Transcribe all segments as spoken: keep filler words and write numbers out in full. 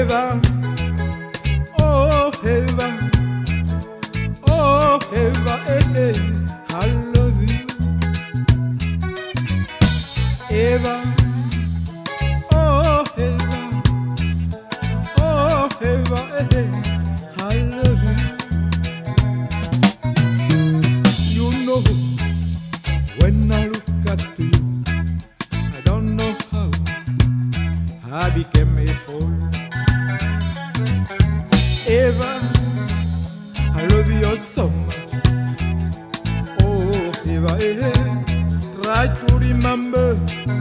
Eva, oh Eva, oh Eva, hey, hey, I love you. Eva, oh Eva, oh Eva, hey, hey, I love you. You know, when I look at you, I don't know how I became a fool. Eva, I love you so much. Oh, Eva, eh, try to remember.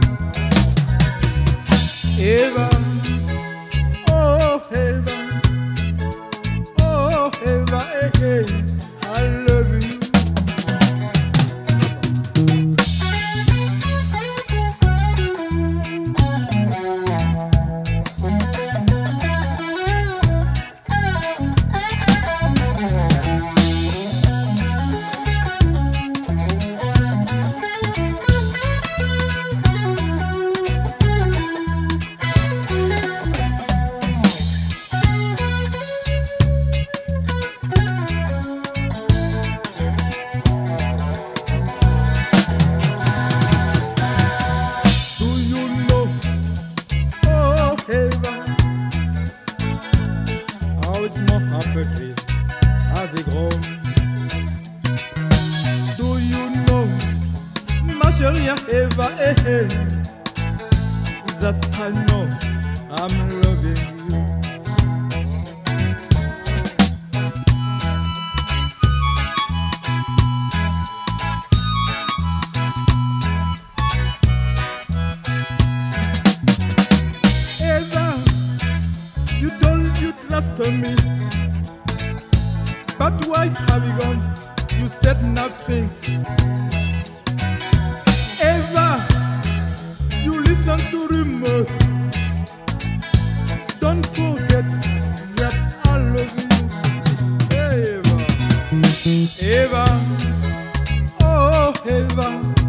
Eva, oh, Eva, oh, Eva, eh, eh, I love you. More happy as a grown. Do you know, ma chérie Eva, eh, eh, that I know I'm loving you. Eva, you told you trusted me, but why have you gone? You said nothing. Eva, you listen to rumors. Don't forget that I love you. Eva, Eva, oh Eva.